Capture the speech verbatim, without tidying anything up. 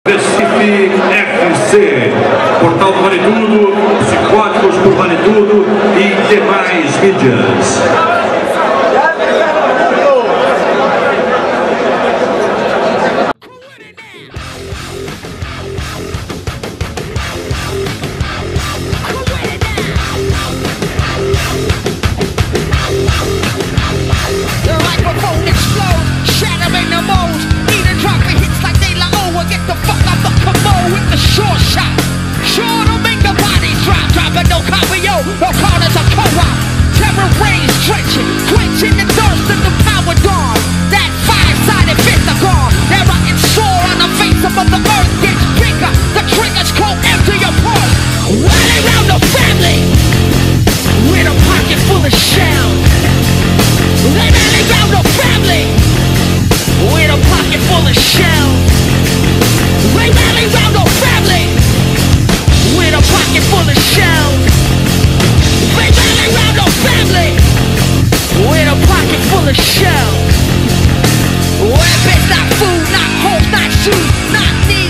Recife F C, Portal do Vale Tudo, Psicóticos por Vale Tudo e demais mídias. Weapons, not food, not homes, not shoes, not needs.